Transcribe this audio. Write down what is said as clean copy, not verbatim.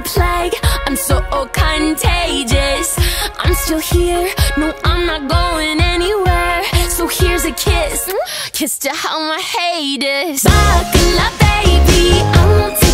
plague, I'm so contagious. I'm still here, no I'm not going anywhere. So here's a kiss, kiss to all my haters. Buckle up baby, I won't